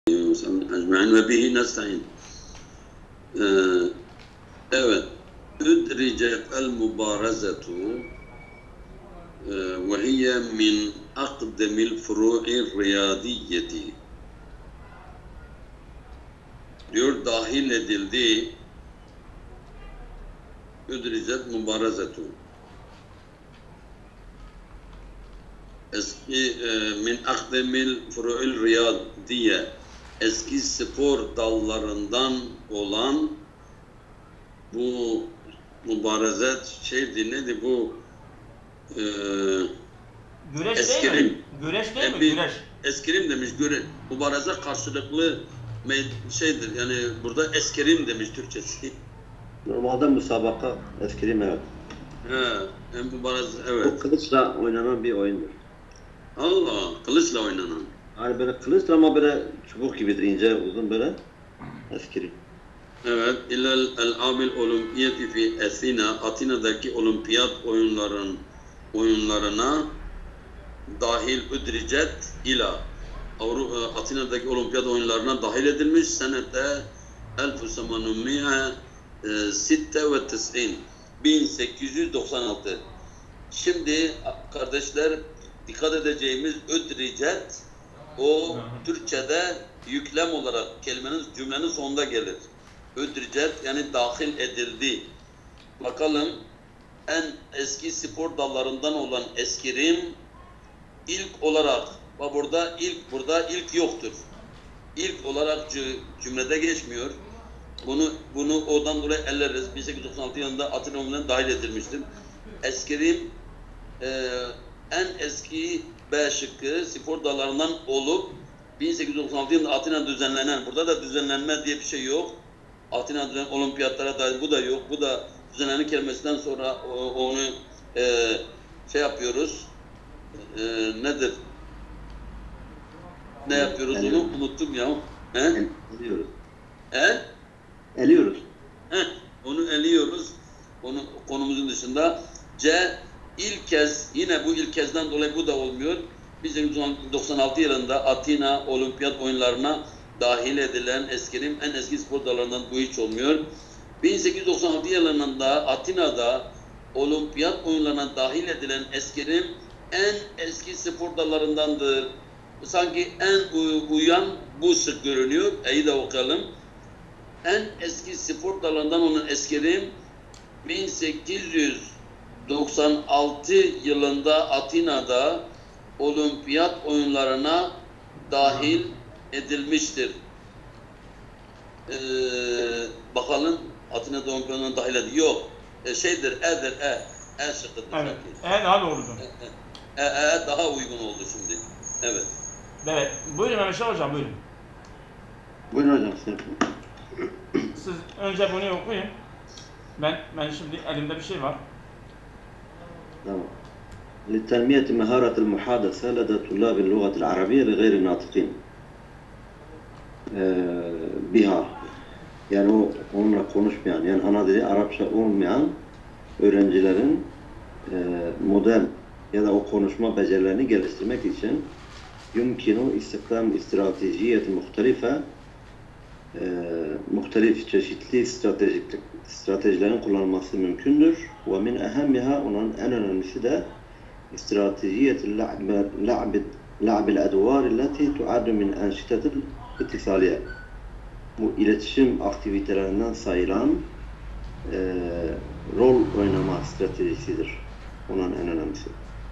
ecmaîn ve bihi nestaîn. Evet. Üdricet el mübarezetu ve hiye min akdemil furu'i riyadiyeti. Diyor dahil edildi. Üdricet mübarezetu. Eski min akdemil furu'il riyadiye, eski spor dallarından olan bu mübarezet şeydi, nedir bu? Güreş Eskirim. değil mi? Güreş değil mi? Güreş. Eskirim demiş. Mübareze karşılıklı şeydir. Yani burada eskirim demiş Türkçesi. Normalde müsabaka eskirim, evet. He, mübareze, evet. Bu kılıçla oynanan bir oyundur. Allah, kılıçla oynanan. Yani böyle kılıçla ama böyle çubuk gibidir, ince, uzun böyle eskirim. Evet, ilal el-amil olimpiyati fi Athena, Atina'daki olimpiyat oyunlarına dahil üdricet ila Atina'daki olimpiyat oyunlarına dahil edilmiş senette 1896. Şimdi kardeşler dikkat edeceğimiz üdricet o Türkçe'de yüklem olarak cümlenin sonunda gelir. Üdricet yani dahil edildi. Bakalım en eski spor dallarından olan eskirim ilk olarak burada ilk yoktur. İlk olarak cümlede geçmiyor. Bunu oradan dolayı elleriz. 1896 yılında Atina oyunlarına dahil edilmiştir. Eskirim en eski B şıkkı spor dallarından olup 1896 yılında Atina düzenlenen, burada da düzenlenme diye bir şey yok. Atina olimpiyatlara dair bu da yok. Bu da düzenlenen kelimesinden sonra onu şey yapıyoruz. Nedir? Ne yapıyoruz onu? Unuttum ya. Eliyoruz. He? Eliyoruz. Onu eliyoruz. Onu konumuzun dışında. C. İlk kez, yine bu ilk kezden dolayı bu da olmuyor. 1996 yılında Atina olimpiyat oyunlarına dahil edilen eskirim en eski spor dallarından bu hiç olmuyor. 1896 yılında Atina'da olimpiyat oyunlarına dahil edilen eskirim en eski spor dallarındandır. Sanki en uyan bu sık görünüyor. İyi de okuyalım. En eski spor dallarından olan eskirim 1896 yılında Atina'da olimpiyat oyunlarına dahil edilmiştir. Bakalım Atina'da olimpiyatlarına dahil edildi. Yok. Şeydir, E'dir, E. E şıkkıdır. Evet. E daha doğrudur. E daha uygun oldu şimdi. Evet. Evet. Buyurun Mehmet Şah Hocam, buyurun. Buyurun hocam. Siz önce bunu okuyun. Ben şimdi elimde bir şey var. Tamam. لتنمية مهارة المحادثة لدى طلاب اللغة العربية لغير الناطقين بها. Yani onunla konuşmayan, yani ana dili Arapça olmayan öğrencilerin modern ya da o konuşma becerilerini geliştirmek için yumkinu istihdam istratejiyet muhtelif çeşitli stratejilerin kullanılması mümkündür. Ve min ehemmiha, onun en önemlisi de استراتيجية لعب الأدوار التي تعد من أنشطة الاتصالية. Bu iletişim aktivitelerinden sayılan rol oynama stratejisidir. Onun en önemlisi.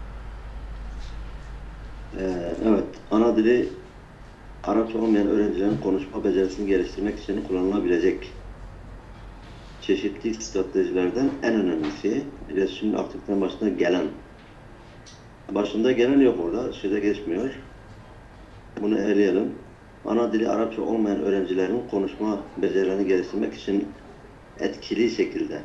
Evet, ana dili Arapça olmayan öğrencilerin konuşma becerisini geliştirmek için kullanılabilecek çeşitli stratejilerden en önemlisi iletişim aktivitelerinin başına gelen. Başında gelen yok orada, şeyde geçmiyor. Bunu eleyelim. Ana dili Arapça olmayan öğrencilerin konuşma becerilerini geliştirmek için etkili şekilde.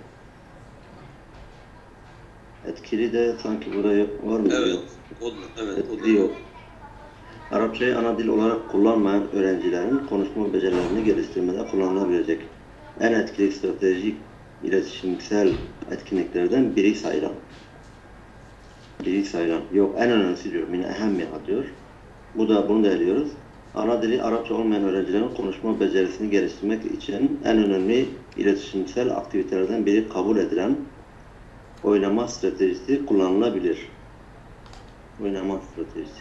Etkili de sanki buraya var mı? Evet. Yok. Evet. Etkili yok. Arapçayı ana dil olarak kullanmayan öğrencilerin konuşma becerilerini geliştirmede kullanılabilecek en etkili stratejik iletişimsel etkinliklerden biri sayılan. Yok, en önemlisi diyor. Mine ehemmiha diyor. Bunu da eliyoruz. ana dili Arapça olmayan öğrencilerin konuşma becerisini geliştirmek için en önemli iletişimsel aktivitelerden biri kabul edilen oynama stratejisi kullanılabilir. Oynama stratejisi.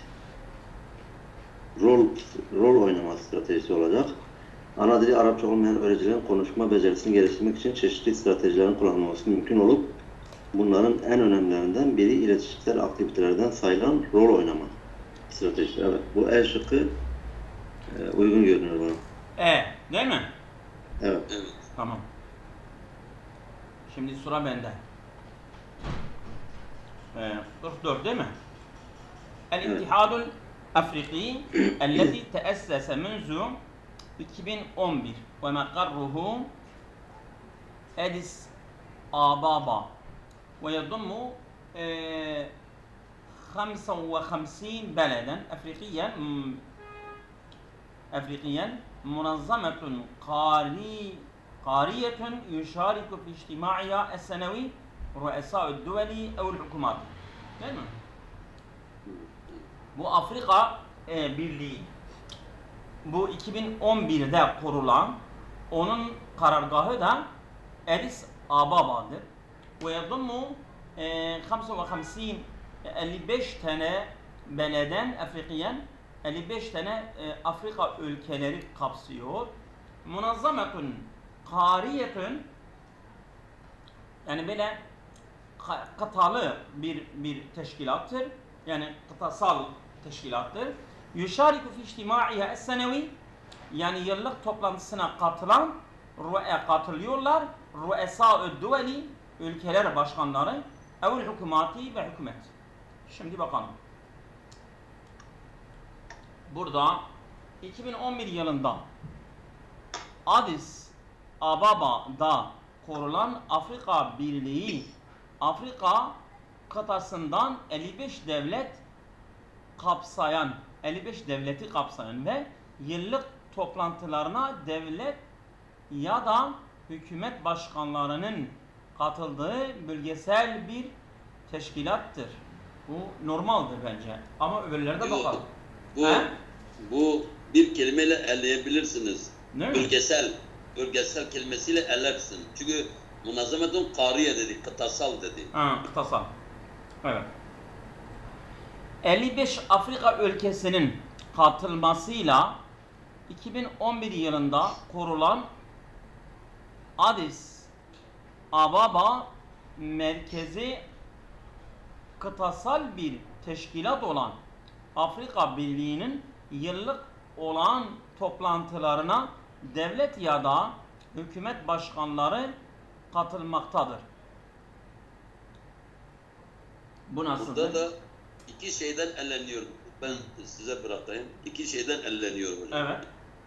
Rol oynama stratejisi olacak. Ana dili Arapça olmayan öğrencilerin konuşma becerisini geliştirmek için çeşitli stratejilerin kullanılması mümkün olup bunların en önemlilerinden biri iletişimsel aktivitelerden sayılan rol oynama stratejisi. Evet, bu E şıkkı uygun görünüyor bana. Değil mi? Evet. Evet. Tamam. Şimdi sıra bende. 44 değil mi? El-İttihadul Afriki الذي تأسس منذ 2011 ومقره أديس آبابا ويضم 55 بلدا أفريقيا منظمة قارية يشارك في اجتماعها السنوي رؤساء الدول أو الحكومات. Değil mi? Bu Afrika Birliği. Bu 2011'de kurulan, onun karargahı da Addis Ababa'dır. Ve yadımmu 55 tane beleden Afrikiyen, 55 tane Afrika ülkeleri kapsıyor. Munazzametun kariyetun, yani böyle kıtalı bir teşkilattır. Yani kıtasal teşkilattır. Yuşariku fi içtimaiha es-senevi, yani yıllık toplantısına katılıyorlar. Ru'esâ'ü duveli, ülkeler başkanları, evl hükümati ve hükümet. Şimdi bakalım. Burada 2011 yılında Addis Ababa'da kurulan Afrika Birliği, Afrika kıtasından 55 devleti kapsayan ve yıllık toplantılarına devlet ya da hükümet başkanlarının katıldığı bölgesel bir teşkilattır. Bu normaldir bence. Ama öbürlerine de bakalım. Bu bir kelimeyle elleyebilirsiniz. Ne? Bölgesel kelimesiyle ellersin. Çünkü münazzametun kariye dedi, kıtasal dedi. Kıtasal. Evet. 55 Afrika ülkesinin katılmasıyla 2011 yılında kurulan Addis Ababa merkezi kıtasal bir teşkilat olan Afrika Birliği'nin yıllık olan toplantılarına devlet ya da hükümet başkanları katılmaktadır. Bu nasıldır? Burada da iki şeyden elleniyor. Ben size bırakayım. İki şeyden elleniyor hocam. Evet.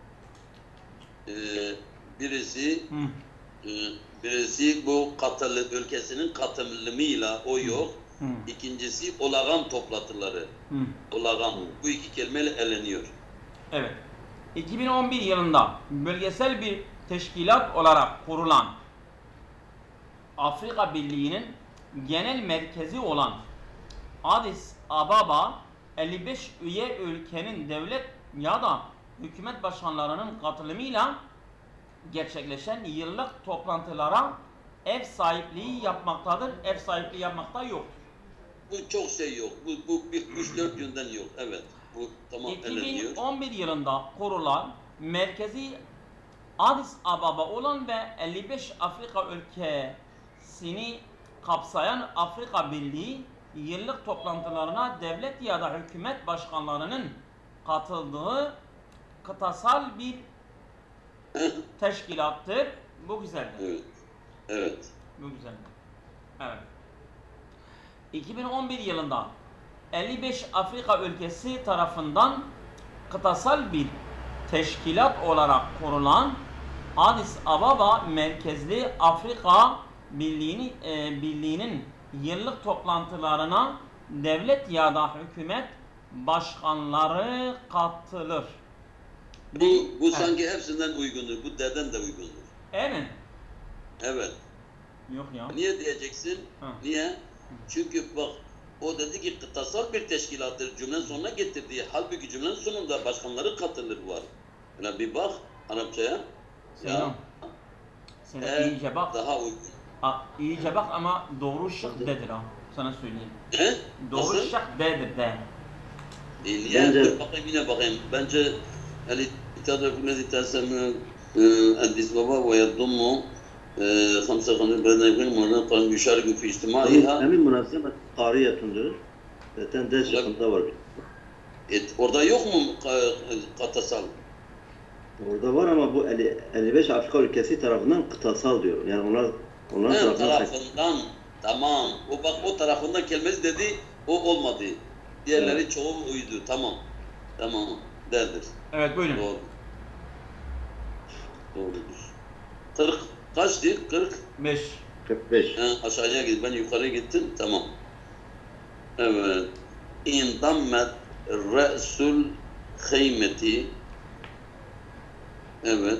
Birisi bu ülkesinin katılımıyla o yok. İkincisi olağan toplantıları. Olağan. Bu iki kelimeyle elleniyor. Evet. 2011 yılında bölgesel bir teşkilat olarak kurulan Afrika Birliği'nin genel merkezi olan Addis Ababa 55 üye ülkenin devlet ya da hükümet başkanlarının katılımıyla gerçekleşen yıllık toplantılara ev sahipliği yapmaktadır. Ev sahipliği yapmakta yoktur. Bu çok şey yok. Bu 3-4 günden yok. Evet. Bu tamam elleniyor. 2011 yılında kurulan merkezi Addis Ababa olan ve 55 Afrika ülkesini kapsayan Afrika Birliği yıllık toplantılarına devlet ya da hükümet başkanlarının katıldığı kıtasal bir teşkilattır. Bu güzeldir. Evet. Evet. Bu güzeldir. Evet. 2011 yılında 55 Afrika ülkesi tarafından kıtasal bir teşkilat olarak kurulan Addis Ababa merkezli Afrika Birliği'nin yıllık toplantılarına devlet ya da hükümet başkanları katılır. Bu sanki hepsinden uygundur. Bu D'den de uygundur. Evet. Evet. Yok ya. Niye diyeceksin? Niye? Çünkü bak O dedi ki kıtasal bir teşkilattır. Cümlenin sonuna getirdiği. Halbuki cümlenin sonunda başkanları katılır var. Yani bir bak Arapçaya. Selam. Sen iyice bak. Daha uygun. İyice bak ama doğru şık D'dir ha. Sana söyleyeyim. He? Doğru Nasıl? şık D'dir D. Dur bakayım yine bakayım. Bence الاتحاد الذي تسمى أديس بابا ويضم 55 برنامج منظم يشارك في اجتماعها. Emin münasebet qariyetundur. Zaten D şıkkında var. Orada yok mu katasal? Orada var ama bu 55 Afrika ülkesi tarafından kıtasal diyor. Yani onlar tarafından. Tamam. O bak o tarafından kelimesi dedi. O olmadı. Diğerleri evet. Çoğu uydu. Tamam. Tamam. Derdir. Evet buyurun. Doğru. Doğrudur. 40 kaçtı? 45. 45. Aşağıya git. Ben yukarıya gittim. Tamam. Evet. İndammet re'sul kıymeti. Evet.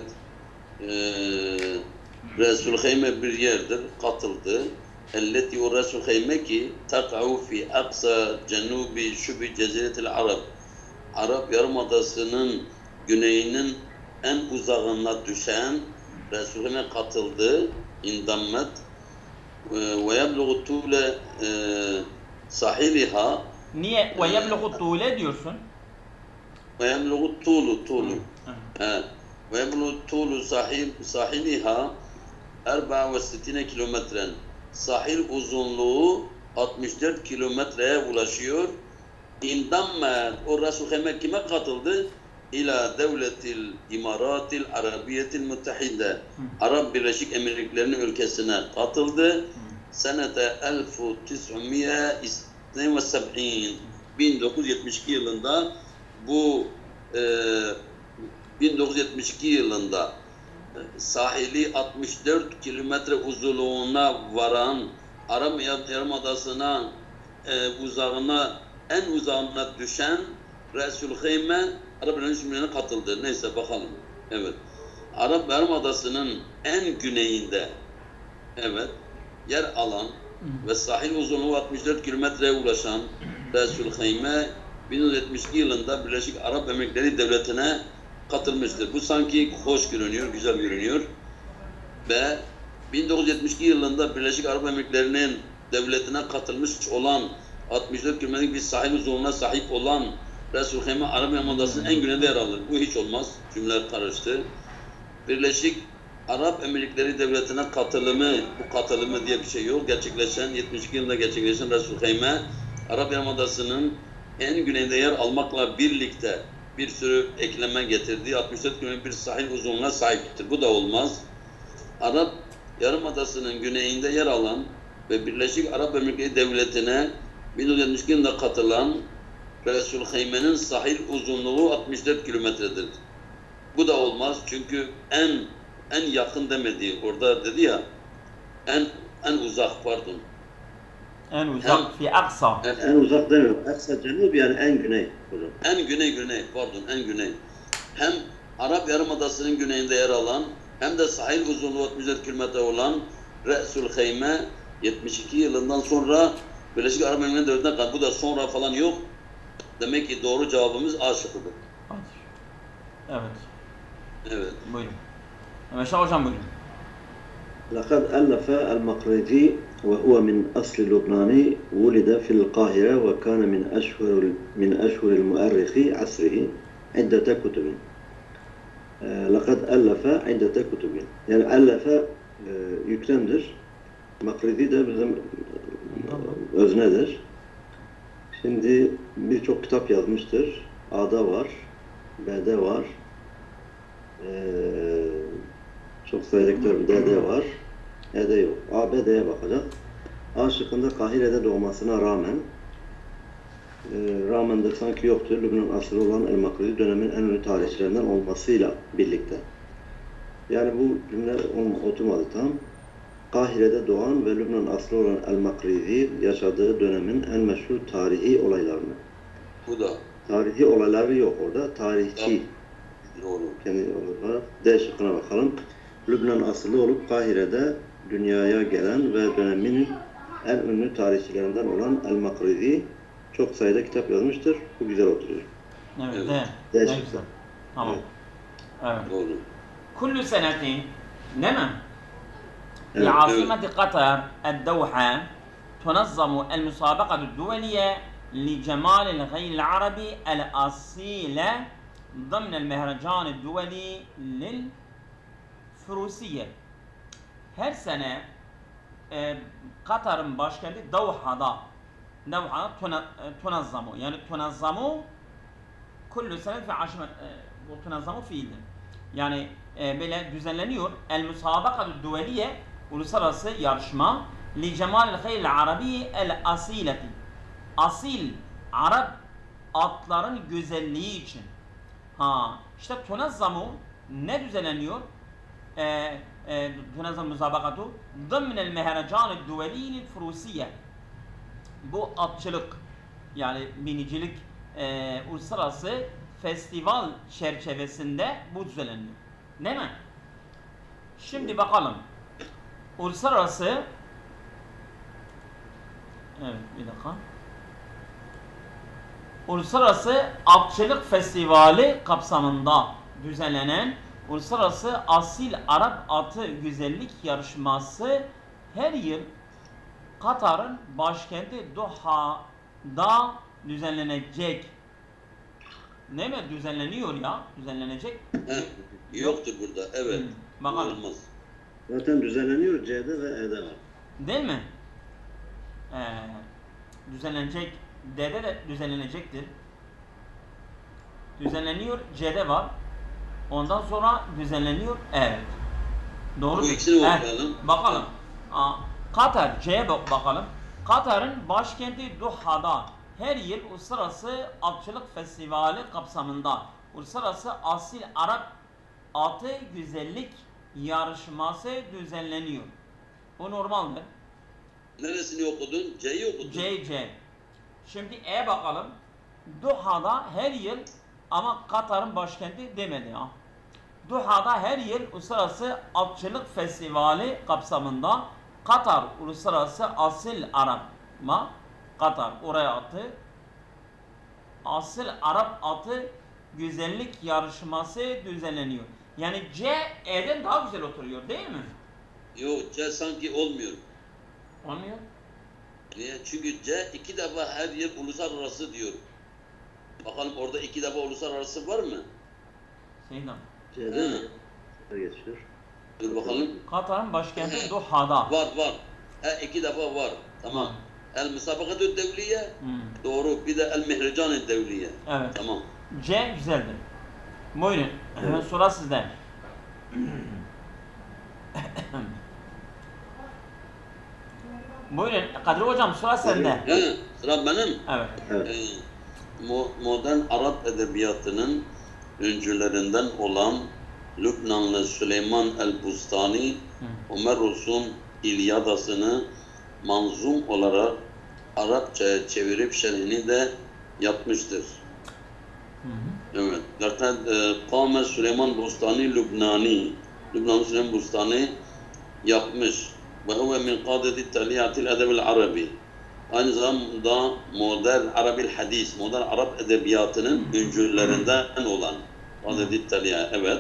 Resul Khayme bir yerdir, katıldı. Elleti o Resul Khayme ki tak'u fi aksa cenubi şubi ceziretil Arab. Arap Yarımadası'nın güneyinin en uzağına düşen Resul Khayme katıldı. İndammet ve yebluğu tule sahiliha. Niye ve yebluğu tule diyorsun? Ve yebluğu tulu. ويبلغ طول sahiliha 64 kilometren. Sahil uzunluğu 64 kilometreye ulaşıyor. İndamme o Resul Khayme kime katıldı? İla devletil imaratil arabiyetil muttahide. Arap Birleşik Emirlikleri'nin ülkesine katıldı. Senete 1972 yılında bu 1972 yılında sahili 64 kilometre uzunluğuna varan Arap Yarımadası'na en uzağına düşen Resul Khayme Arap Birleşik katıldı. Neyse bakalım. Evet. Arap Yarımadası'nın en güneyinde yer alan ve sahil uzunluğu 64 kilometreye ulaşan Resul Khayme 1972 yılında Birleşik Arap Emirlikleri Devleti'ne katılmıştır. Bu sanki hoş görünüyor, güzel görünüyor. Ve 1972 yılında Birleşik Arap Emirlikleri'nin devletine katılmış olan 64 kilometrelik bir sahil uzunluğuna sahip olan Resul Khayme Arap Yarımadası'nın en güneyinde yer alır. Bu hiç olmaz. Cümleler karıştı. Birleşik Arap Emirlikleri Devleti'ne katılımı, bu katılımı diye bir şey yok. 72 yılında gerçekleşen Resul Khayme Arap Yarımadası'nın en güneyinde yer almakla birlikte bir sürü ekleme getirdiği 64 kilometre bir sahil uzunluğuna sahiptir. Bu da olmaz. Arap Yarımadası'nın güneyinde yer alan ve Birleşik Arap Emirlikleri Devleti'ne 1972 yılında katılan Resul Khayme'nin sahil uzunluğu 64 kilometredir. Bu da olmaz çünkü en yakın demedi. Orada dedi ya en uzak pardon. En uzak fi aksa. En uzak demiyorum. Aksa cenub yani en güney. En güney pardon en güney. Hem Arap Yarımadası'nın güneyinde yer alan hem de sahil uzunluğu 64 kilometre olan Resul Khayme 72 yılından sonra Birleşik Arap Emirlikleri Devleti'ne katıldı. Bu da sonra falan yok. Demek ki doğru cevabımız A şıkkıdır. Evet. Buyurun. Meşe hocam buyurun. لقد ألف المقريزي وهو من أصل لبناني ولد في القاهرة وكان من أشهر المؤرخ عصره عدة كتب. لقد ألف عدة كتب. Yani ألف yüklemdir. Makrizi de bizim öznedir. Şimdi birçok kitap yazmıştır. A'da var, B'de var. Çok sayıda bir D'de var. E'de yok. A, B, D'ye bakacak. A şıkkında Kahire'de doğmasına rağmen de sanki yoktur. Lübnan asıllı olan El-Makrizi dönemin en ünlü tarihçilerinden olmasıyla birlikte. Yani bu cümle oturmadı tam. Kahire'de doğan ve Lübnan asıllı olan El-Makrizi yaşadığı dönemin en meşhur tarihi olaylarını. Bu da. Tarihi olayları yok orada. Tarihçi. Doğru. Kendi olarak. D şıkkına bakalım. Lübnan asıllı olup Kahire'de dünyaya gelen ve dönemin en ünlü tarihçilerinden olan El-Makrizi çok sayıda kitap yazmıştır. Bu güzel oturuyor. Evet, Evet. ne Evet. güzel. Tamam. Evet. Evet. Doğru. كل سنة نعم في Evet. عاصمة قطر الدوحة تنظم المسابقة الدولية لجمال الغير العربي الأصيلة ضمن المهرجان الدولي للفروسية. Her sene Katar'ın başkenti Doha'da تنظم yani تنظم كل سنة في عاصمة وتنظم fiildir. Yani böyle düzenleniyor. El Musabaka Duveliye uluslararası yarışma li cemalil hayl arabi el asileti. Asil Arap atların güzelliği için. İşte tunazzamu ne düzenleniyor? Tunazzam musabakatu ضمن المهرجان الدولي للفروسية. Bu atçılık yani binicilik uluslararası festival çerçevesinde bu düzenleniyor. Değil mi? Şimdi bakalım. Uluslararası evet bir dakika. Uluslararası Atçılık Festivali kapsamında düzenlenen Uluslararası Asil Arap Atı Güzellik Yarışması her yıl Katar'ın başkenti Doha'da düzenlenecek. Ne mi? Düzenleniyor ya. Düzenlenecek. Yoktur burada. Evet. Bakalım. Olmaz. Zaten düzenleniyor. C'de ve E'de var. Değil mi? Düzenlenecek. D'de de düzenlenecektir. Düzenleniyor. C'de var. Ondan sonra düzenleniyor. Evet. Doğru. Bu ikisini okuyalım. Bakalım. Katar. C'ye bakalım. Katar'ın başkenti Doha'da her yıl Uluslararası Atçılık Festivali kapsamında Uluslararası Asil Arap Atı Güzellik Yarışması düzenleniyor. Bu normaldir. Neresini okudun? C'yi okudun. C. Şimdi E bakalım. Doha'da her yıl ama Katar'ın başkenti demedi ya. Doha'da her yıl Uluslararası Atçılık Festivali kapsamında Katar Uluslararası Asil Arap'ma Katar oraya attı. Asil Arap Atı Güzellik Yarışması düzenleniyor. Yani C, E'den daha güzel oturuyor değil mi? Yok, C sanki olmuyor. Olmuyor. Niye? Çünkü C 2 defa her yıl uluslararası diyor. Bakalım orada 2 defa uluslararası var mı? Seydam. C'de mi? Geçiyor. Dur bakalım. Katar'ın başkenti Doha'da. Var. 2 defa var. Tamam. El Musabakatü Devliye. Doğru. Bir de El Mihrican Devliye. Evet. Tamam. C güzeldir. Buyurun. Hemen soru sizde. Buyurun. Kadir Hocam soru sende. He, sıra benim. Evet. Modern Arap edebiyatının öncülerinden olan Lübnanlı Süleyman el-Bustani, Homeros'un İlyadasını manzum olarak Arapçaya çevirip şerhini de yapmıştır. Evet. Lakin Kâme Süleyman Bustani Lübnani, Lübnanlı Süleyman Bustani yapmış. Ve huve min qâdeti taliyatil edebil arabi. Aynı zamanda modern Arabil hadis, modern Arap edebiyatının öncülerinden olan qâdeti taliya, evet.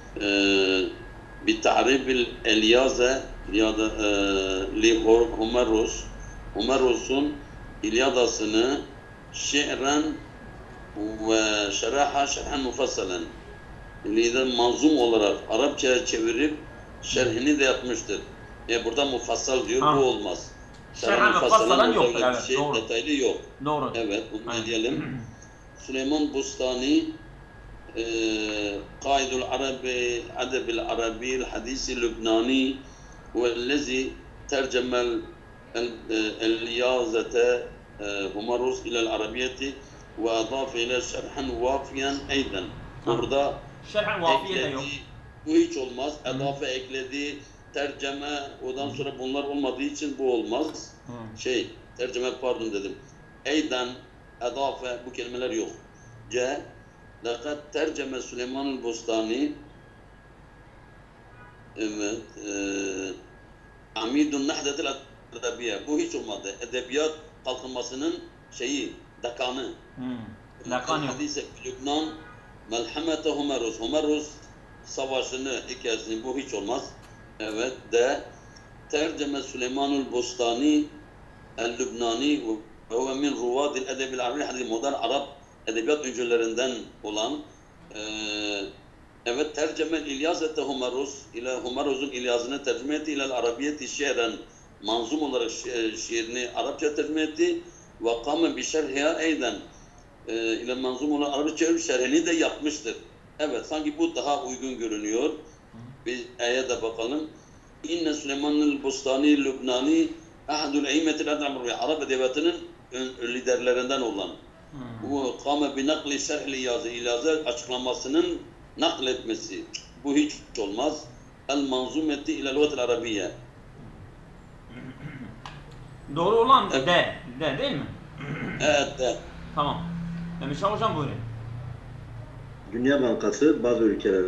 Bir ta'ribil Elyaze li Homeros, Homeros'un İlyadasını şi'ren ve şerhen mufassalen manzum olarak Arapçaya çevirip şerhini de yapmıştır. Burada mufassal diyor, bu olmaz. Şerhen mufassalan yok. Evet, şey, doğru. Detaylı yok. Doğru. Evet, bunu diyelim. Süleyman Bustani Kaidul Arabi, Adebil Arabi, Hadisi Lübnani vellezi tercemel el-yazete Homeros ilel Arabiyeti ve adafe ile şerhen vafiyen eyden. Burada şerhen vafiye de yok. Bu hiç olmaz. Edafe ekledi, terceme, ondan sonra bunlar olmadığı için bu olmaz. Terceme pardon dedim. Eyden, edafe bu kelimeler yok. C. Lakat terceme Süleyman Bustani, evet, Amidun Nahdetil Arabiye. Bu hiç olmadı. Edebiyat kalkınmasının şeyi, dekanı. Dekan yok. Hadise Lübnan melhamete Homeros. Homeros savaşını, hikayesini, bu hiç olmaz. Evet de tercüme Süleymanul Bostani el-Lübnani ve huve min ruvadil edebil arabi hadis modern Arap edebiyat öncülerinden olan evet tercüme İlyazete Homeros ile Homeros'un İlyazını tercüme etti ile Arabiyeti şiiren manzum olarak şiirini Arapça tercüme etti ve kâme bi şerhiha eyden ile manzum olan Arapça şerhini de yapmıştır. Evet, sanki bu daha uygun görünüyor. Bir ayete de bakalım. İnne Süleymanul Bostani Lübnani ahadul eymetil adamı Arap edebiyatının liderlerinden olan. Bu kâme bi nakli şerhli İlyazı açıklamasının nakletmesi. Bu hiç olmaz. El manzumeti ile lügatil arabiye. Doğru olan evet. D değil mi? Evet, de. Tamam. Demiş hocam buyurun. Dünya Bankası bazı ülkeler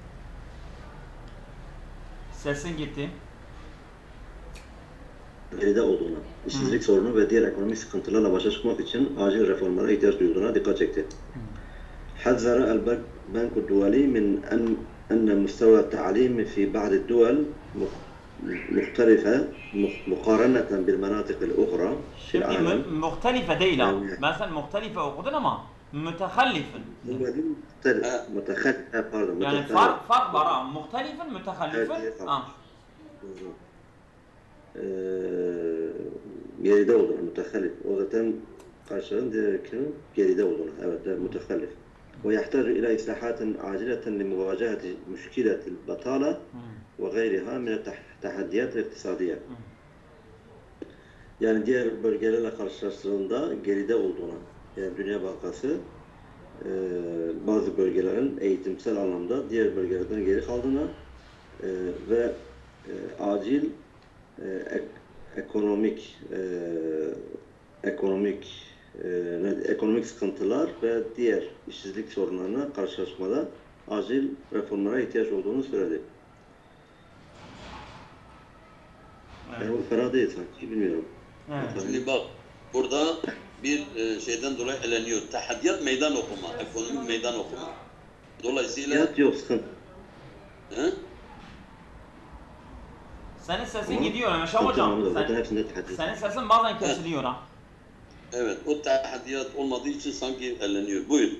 Sesin gitti. geride olduğuna, işsizlik sorunu ve diğer ekonomik sıkıntılarla başa çıkmak için acil reformlara ihtiyaç duyduğuna dikkat çekti. حذر البنك الدولي من أن مستوى التعليم في بعض الدول مختلفة مقارنة بالمناطق الأخرى في Şimdi العالم. muhtelife değil ha. Ben sen muhtelife okudun ama mütehallifin. Pardon. Yani fark var ha. Muhtelifin, mütehallifin. Geride olduğunu, mütehallif. O zaten karşılığın diğer kelime geride olduğunu. Evet, mütehallif. ويحتاج إلى إصلاحات عاجلة لمواجهة مشكلة البطالة وغيرها من التحديات الاقتصادية. Yani diğer bölgelerle karşılaştırıldığında geride olduğuna, yani Dünya Bankası bazı bölgelerin eğitimsel anlamda diğer bölgelerden geri kaldığına ve acil ekonomik sıkıntılar ve diğer işsizlik sorunlarına karşılaşmada acil reformlara ihtiyaç olduğunu söyledi. Evet. Yani o fena değil sanki, bilmiyorum. Evet. Şimdi bak, burada bir şeyden dolayı eleniyor. Tahaddiyat meydan okuma, ekonomik meydan okuma. Dolayısıyla... Tahaddiyat yok, sıkıntı. He? Senin sesin gidiyor Ömer hocam. Senin sesin bazen kesiliyor ha. Evet, o tahaddiyat olmadığı için sanki elleniyor. Buyur.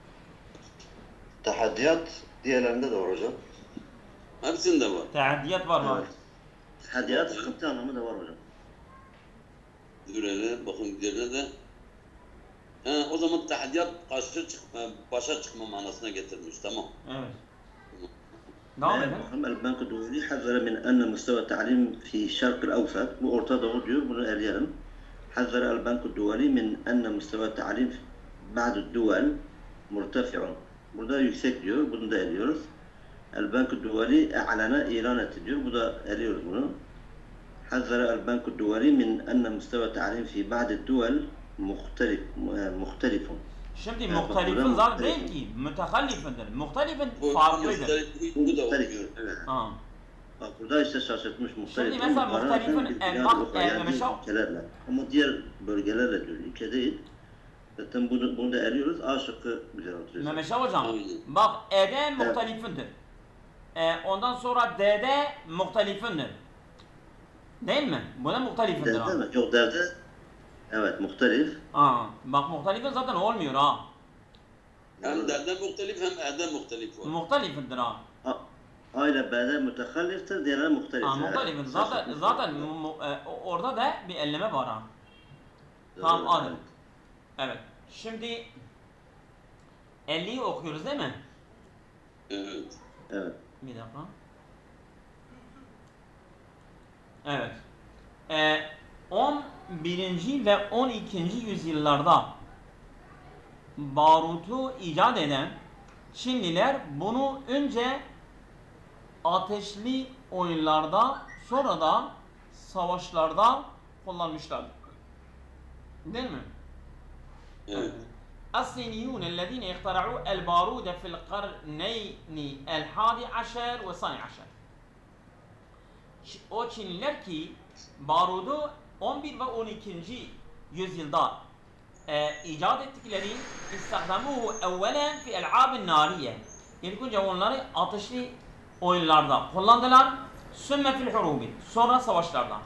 Tahaddiyat diğerlerinde de var hocam. Hepsinde var. Tahaddiyat var mı? Evet. Tahaddiyat sıkıntı anlamı da var hocam. Dur hele, bakın diğerine de. O zaman tahaddiyat başa çıkma manasına getirmiş, tamam. Evet. Devam edin. البنك الدولي حذر من أن مستوى التعليم في الشرق الأوسط bu Orta Doğu diyor, bunu eleyelim. حذر البنك الدولي من أن مستوى التعليم بعض الدول مرتفع. Burada yüksek diyor, bunu da eliyoruz. البنك الدولي أعلن ilan etti diyor, bu da eliyoruz bunu. حذر البنك الدولي من أن مستوى التعليم في بعض الدول مختلف. Şimdi muhtelifin zaten değil ki, mütehallifindir. Muhtelifin farklıdır. Bu da oluyor. Evet. Bak burada işte şaşırtmış muhtelif. Şimdi mesela muhtelifin ülkelerle. Ama diğer bölgelerle diyor, ülke değil. Zaten bunu da eliyoruz, A şıkkı güzel oturuyoruz. Mehmet hocam, bak E'de muhtelifindir. Ondan sonra D'de muhtelifindir. Değil mi? Bu da muhtelifindir ha. Değil mi? Yok D'de. Evet, muhtelif. Bak muhtelifin zaten olmuyor ha. Hem D'den muhtelif hem E'den muhtelif var. Muhtelifindir ha. A ile B'de mütekalliftir, diğerleri muhtelif. Muhtelifin. Zaten orada da bir elleme var ha. Tamam Adem. Evet. Şimdi 50'yi okuyoruz değil mi? Evet. Evet. Bir dakika. Evet. 11. ve 12. yüzyıllarda barutu icat eden Çinliler bunu önce ateşli oyunlarda, sonra da savaşlarda kullanmışlar. Değil mi? Evet. الصينيون الذين اخترعوا البارود في القرنين الحادي عشر والثاني عشر. o Çinliler ki barudu 11 ve 12. yüzyılda icat ettikleri istihdamuhu evvelen fi el'abin nariye. İlk önce onları ateşli oyunlarda kullandılar. Sümme fil hurubi. Sonra savaşlarda.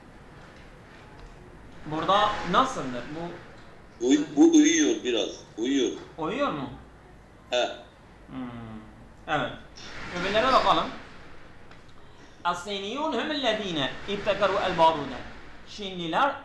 Burada nasıldır bu? Bu uyuyor biraz. Uyuyor. Uyuyor mu? He. Evet. Öbürlere bakalım. As-Siniyun humellezine ibtekaru el-barude. Çinliler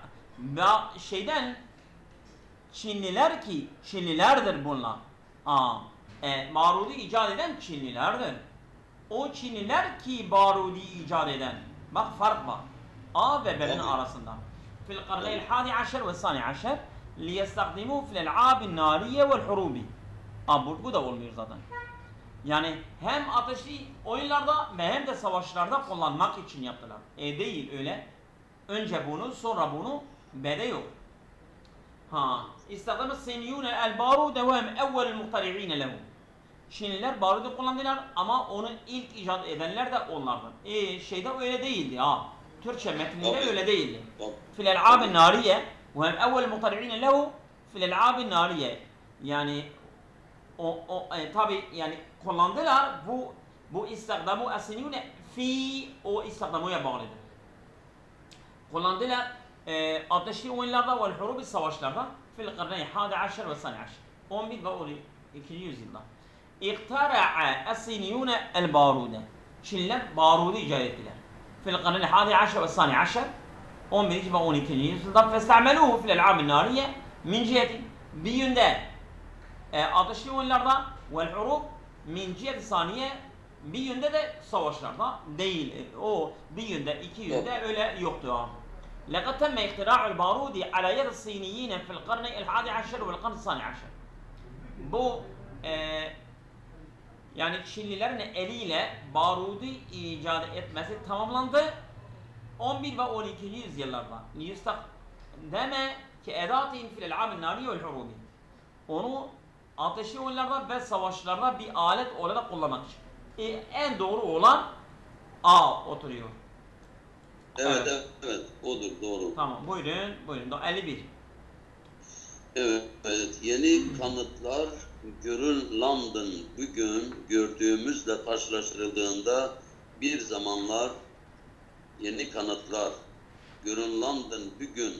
Çinliler ki Çinlilerdir bunlar. Barudu icat eden Çinlilerdir. O Çinliler ki barudu icat eden. Bak fark var. A ve B'nin arasında. Fil qarneyl hadi aşer ve sani aşer liyestakdimu fil el'abin nariye vel hurubi. Bu da olmuyor zaten. Yani hem ateşli oyunlarda ve hem de savaşlarda kullanmak için yaptılar. Değil öyle. Önce bunu sonra bunu B'de yok. İstihdamu seniyune el barude ve hem evvelül muhtari'ine lehu. Çinliler barudu kullandılar ama onu ilk icat edenler de onlardır. Şeyde öyle değildi Türkçe metninde öyle değildi. Fil el'abin nariye ve hem evvelül muhtari'ine lehu fil el'abin nariye. Yani tabi yani kullandılar bu istihdamu as-siniyune fi o istihdamuya bağlıdır. Kullandılar ateşli oyunlarda ve hurubi savaşlarda fil qarneyn hadi aşer ve sani aşer 11 ve 12. yüzyılda. İhtara'a as-siniyune el barude. Çinliler barudu icat ettiler. Fil qarneyn hadi aşer ve sani aşer 11. ve 12. yüzyılda festa'meluhu fil el'abin nariye min ciheti bir yönde ateşli oyunlarda vel hurub min ciheti saniye bir yönde de savaşlarda değil. O bir yönde iki yönde öyle yoktu. لقد تم اختراع البارود على يد الصينيين في القرن الحادي عشر والقرن الثاني عشر. Bu yani Çinlilerin eliyle barudu icat etmesi tamamlandı 11 ve 12. yüzyıllarda. Liyustakdeme ki edatin fil el'abin nariye vel hurubi. Onu ateşli oyunlarda ve savaşlarda bir alet olarak kullanmak için. En doğru olan A oturuyor. Evet. Odur, doğru. Tamam, buyurun. 51. Evet. Yeni kanıtlar Grönland'ın bugün gördüğümüzle karşılaştırıldığında bir zamanlar yeni kanıtlar Grönland'ın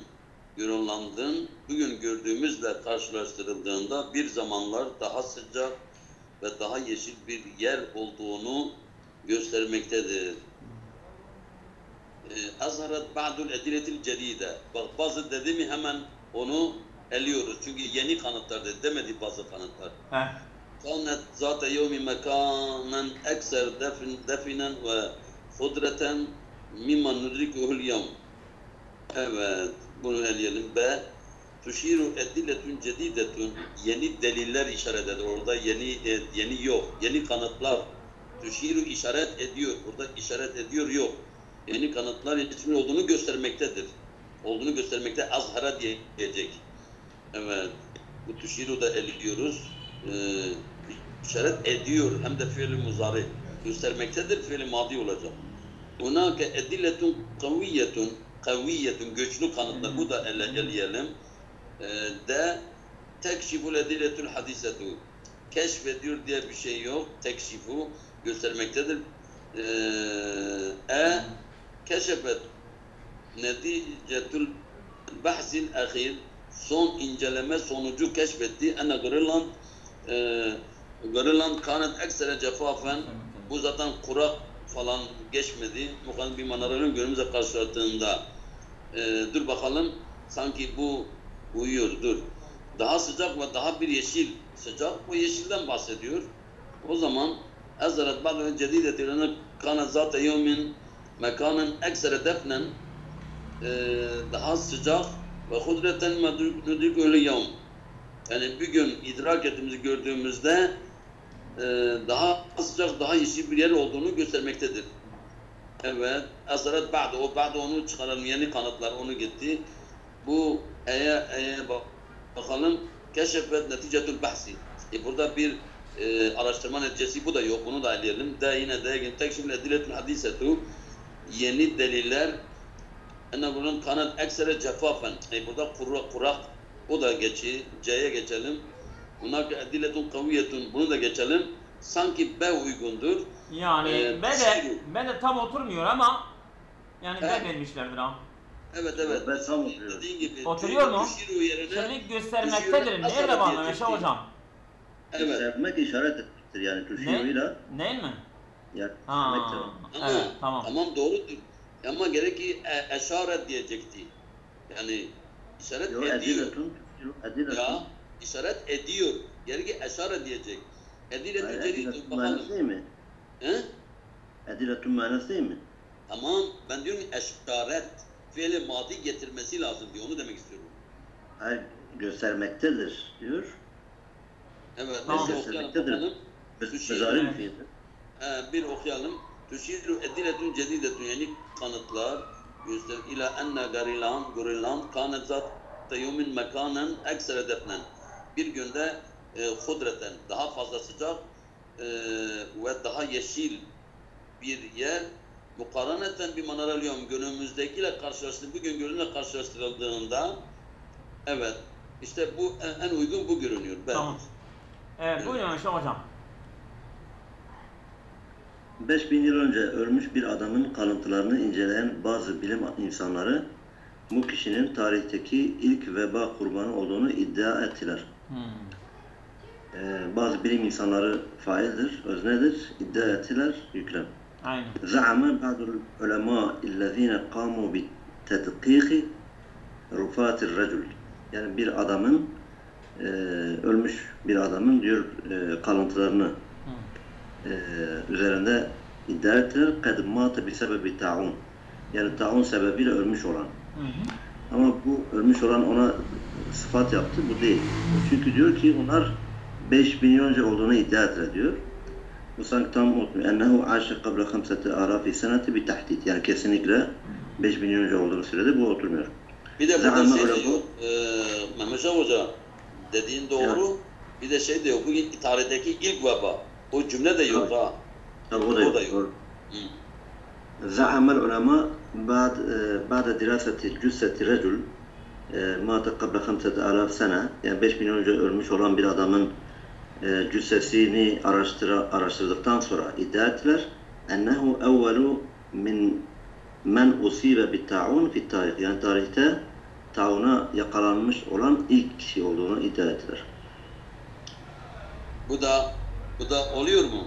bugün gördüğümüzle karşılaştırıldığında bir zamanlar daha sıcak ve daha yeşil bir yer olduğunu göstermektedir. Azharat ba'dul ediletil cedide. Bak bazı dedi mi hemen onu eliyoruz. Çünkü yeni kanıtlar demedi bazı kanıtlar. Kanet zate yevmi mekanen ekser definen ve fudreten mimman nudrikuhul yevm. Evet, bunu eleyelim. B. Tuşiru ediletun cedidetun. Yeni deliller işaret eder. Orada yeni yok. Yeni kanıtlar. Tuşiru işaret ediyor. Burada işaret ediyor yok. Yeni kanıtlar ismin olduğunu göstermektedir. Olduğunu göstermekte azhara diyecek. Evet. Bu tuşiru da eliyoruz. İşaret ediyor. Hem de fiil-i muzari. Göstermektedir. Fiil-i madi olacak. Hunake ediletun kaviyetun. Güçlü kanıtlar. Bu da eleyelim. De tekşiful ediletul hadisetu. Keşfediyor diye bir şey yok. Tekşifu göstermektedir. Keşefet neticetul bahsil ahir son inceleme sonucu keşfetti. Ene Grönland kanet eksere cefafen bu zaten kurak falan geçmedi. Muhtemelen bir manaralın günümüzle karşılaştığında dur bakalım sanki bu uyuyor dur. Daha sıcak ve daha bir yeşil sıcak ve yeşilden bahsediyor. O zaman Azharat ba'dun cedidetin kana zate yevmin mekanen eksere defnen daha sıcak ve hudreten nudrikuhul yevm. Yani bir gün idrak ettiğimizi gördüğümüzde daha sıcak, daha yeşil bir yer olduğunu göstermektedir. Evet, Azharat ba'du onu çıkaralım, yeni kanıtlar onu gitti. Bu bakalım, keşfet neticetul bahsi. Burada bir araştırma neticesi bu da yok, bunu da eleyelim. Yine tekşifle ediletul hadisetu. yeni deliller bunun kanat eksere cefafen burada kurak o da geçi C'ye geçelim. Bunlar ediletun kaviyetun bunu da geçelim. Sanki B uygundur. Yani B de tam oturmuyor ama yani B vermişlerdir ha. Evet. Ben tam oturuyorum. Dediğin gibi. Oturuyor mu? Şimdi göstermektedir. Nerede var Mehmet hocam? Evet. Göstermek işaret etmektir yani tuşuyla. Değil mi? Yani Tamam doğrudur. Ama gerek ki eşaret diyecekti. Yani işaret ediyor. Ya işaret ediyor. Gerek ki eşaret diyecek. Ediletün cedid bakalım. Değil mi? He? Ediletün manası değil mi? Tamam. Ben diyorum ki eşaret fiili madi getirmesi lazım diyor. Onu demek istiyorum. Hayır, göstermektedir diyor. Evet. Tamam. Göstermektedir. Mezalim fiili. Bir okuyalım. Tüşiru ediletün cedidetün yani kanıtlar göster ila enne garilan kanet zatte yumin mekanen eksere defnen. Bir günde hudreten daha fazla sıcak ve daha yeşil bir yer mukaraneten bir manaralıyum günümüzdekiyle bugün görünümle karşılaştırıldığında evet işte bu en uygun bu görünüyor. Tamam. Buyurun hocam. 5000 yıl önce ölmüş bir adamın kalıntılarını inceleyen bazı bilim insanları bu kişinin tarihteki ilk veba kurbanı olduğunu iddia ettiler. Bazı bilim insanları faildir, öznedir, iddia ettiler, yüklem. Aynen. زعم بعض العلماء الذين قاموا بتدقيق رفات الرجل. Yani bir adamın ölmüş bir adamın diyor kalıntılarını üzerinde iddia ettiler. قَدْ مَاتَ بِسَبَبِ تَعُونَ. Yani taun sebebiyle ölmüş olan. Ama bu ölmüş olan ona sıfat yaptı. Bu değil. Çünkü diyor ki onlar 5000 yıl önce olduğunu iddia ettiler diyor. Bu sanki tam oturmuyor. اَنَّهُ عَاشَ قَبْلَ 5,000 سَنَةِ بِتَحْدِيد. Yani kesinlikle 5000 yıl önce olduğunu söyledi. Bu oturmuyor. Bir de burada şey de yok. Mehmet Hoca dediğin doğru. Evet. Bir de şey de yok. Bugün tarihteki ilk veba. O cümle de yok ha. Tabii o da yok. زعم العلماء بعد دراسة جثة رجل مات قبل 5,000 سنة yani 5000 yıl önce ölmüş olan bir adamın cüssesini araştırdıktan sonra iddia ettiler ennehu evvelu min men usibe bit ta'un fi tarih yani tarihte tauna yakalanmış olan ilk kişi olduğunu iddia ettiler. Bu da oluyor mu?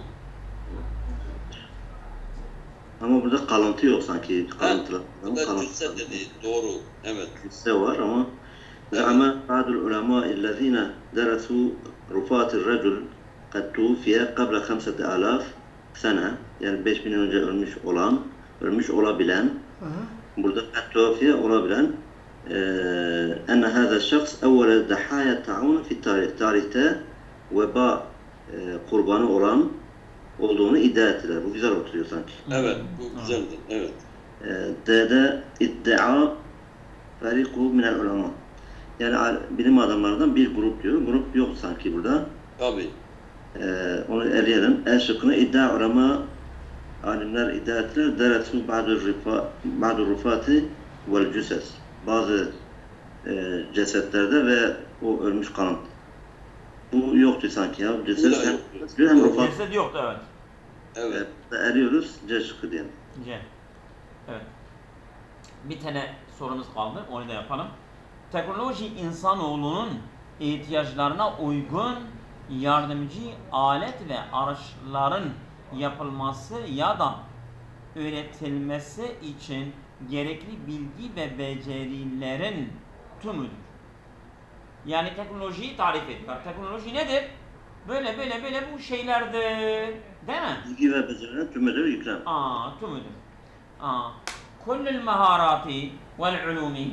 Ama burada kalıntı yok sanki. Burada cüsse dedi. Doğru. Evet. Cüsse var ama زعم بعض العلماء الذين درسوا رفات الرجل قد توفي قبل 5,000 سنة yani 5000 önce ölmüş olabilen burada قد توفي olabilen أن هذا الشخص أول ضحايا الطاعون في التاريخ tarihte veba kurbanı olan olduğunu iddia ettiler. Bu güzel oturuyor sanki. Evet, bu güzeldir. Evet. D'de iddia fariqu minel ulema. Yani bilim adamlarından bir grup diyor. Grup yok sanki burada. Tabii. Onu eleyelim. En şıkkını iddia ulema alimler iddia ettiler. Deretu ba'du rufati vel cüses. Bazı cesetlerde ve o ölmüş kalan. Bu yoktu sanki ya. Ceset yoktu evet. Evet. Eriyoruz. C şıkkı diyelim. C. Evet. Bir tane sorumuz kaldı. Onu da yapalım. Teknoloji insanoğlunun ihtiyaçlarına uygun yardımcı alet ve araçların yapılması ya da üretilmesi için gerekli bilgi ve becerilerin tümüdür. Yani teknolojiyi tarif ediyor. Teknoloji nedir? Böyle bu şeylerdir. Değil mi? Bilgi ve becerilerin tümüdür yüklem. Tümüdür. Kullul maharati vel ulumi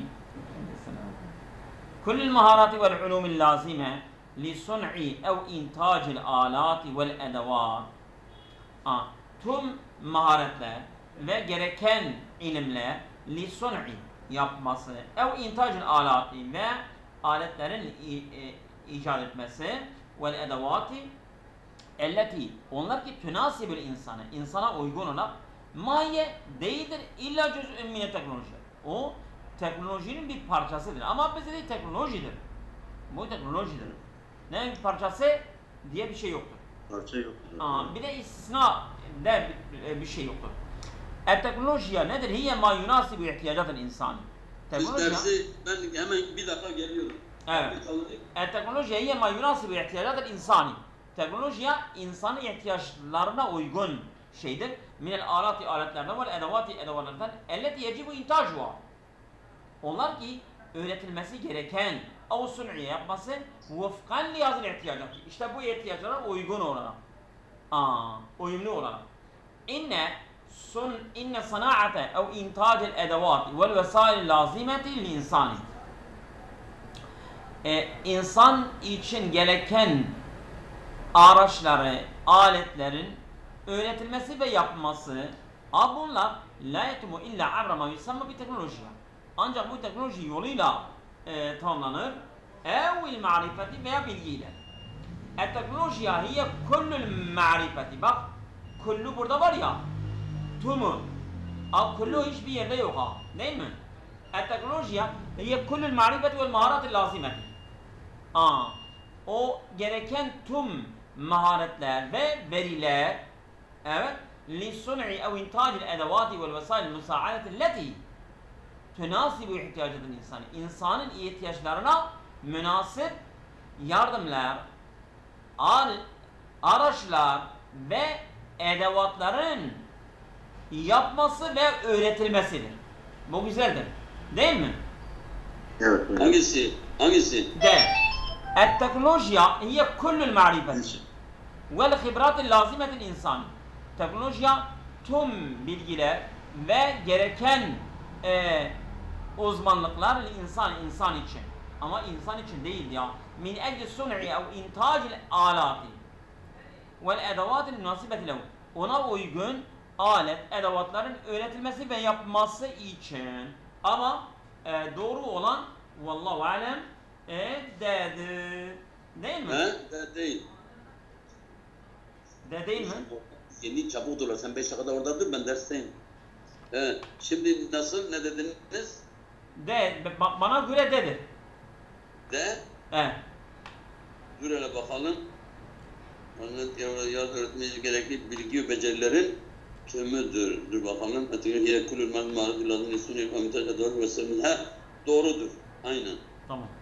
Kullul maharati vel ulumi lazime li sun'i ev intacil alati vel edevat. Tüm maharetler ve gereken ilimler li sun'i yapması ev intacil alati ve aletlerin icat etmesi vel edevati elleti onlar ki tünasibül insana uygun olan Mahiye değildir. İlla cüz'ün mine teknoloji. O teknolojinin bir parçasıdır. Ama bize de teknolojidir. Bu teknolojidir. Ne bir parçası diye bir şey yoktur. Parça yoktur. Bir de istisna de bir şey yoktur. Teknolojiya nedir? Hiye ma yunasibu ihtiyacatul insani. Biz dersi ben hemen bir dakika geliyorum. Evet. Teknolojiya hiye ma yunasibu ihtiyacatul insani. Teknolojiya insanın ihtiyaçlarına uygun şeydir. Minel alati aletlerden ve edevati edevatlerden elleti yecibu intacuha. Onlar ki öğretilmesi gereken o sun'iye yapması vıfkan liyazil ihtiyacatı. İşte bu ihtiyaçlara uygun olarak. Uyumlu olarak. İnne sana'ate ev intacel edevati vel vesail lazimeti lil insani. İnsan için gereken araçları, aletlerin öğretilmesi ve yapması bunlar la yetumu illa abra ma yusamma bi teknolojiye. Ancak bu teknoloji yoluyla tamamlanır. Evil ma'rifeti veya bilgiyle. Teknolojiye hiye kullul ma'rifeti. Bak, kullu burada var ya, tümü. Kullu hiçbir yerde yok ha. Değil mi? Teknolojiye hiye kullul ma'rifeti vel maharati lazimeti. O gereken tüm maharetler ve veriler, evet, li sun'i ev intacil edevati vel vesail müsaadeti leti tünasibu ihtiyacatul insani. İnsanın ihtiyaçlarına münasip yardımlar, araçlar ve edevatların yapması ve öğretilmesidir. Bu güzeldir. Değil mi? Evet. Hangisi? Hangisi? De. Teknolojiya hiye kullul ma'rifeti vel khibratil lazimetil insani. Teknolojiya tüm bilgiler ve gereken uzmanlıklar insan için. Ama insan için değil ya. Min ecli sun'i ev intacil alati vel edevatil münasibeti lehu. Ona uygun alet, edevatların öğretilmesi ve yapması için. Ama doğru olan vallahu alem D'dir. Değil mi? De değil. De değil mi? Yeni çabuk durlar. Sen 5 dakikada orada dur, ben dersteyim. Şimdi nasıl? Ne dediniz? De. Bana göre dedir. De. Dur hele bakalım. Yaz öğretmeci gerekli bilgi ve becerilerin tümüdür. Dur bakalım. Doğrudur. Aynen. Tamam.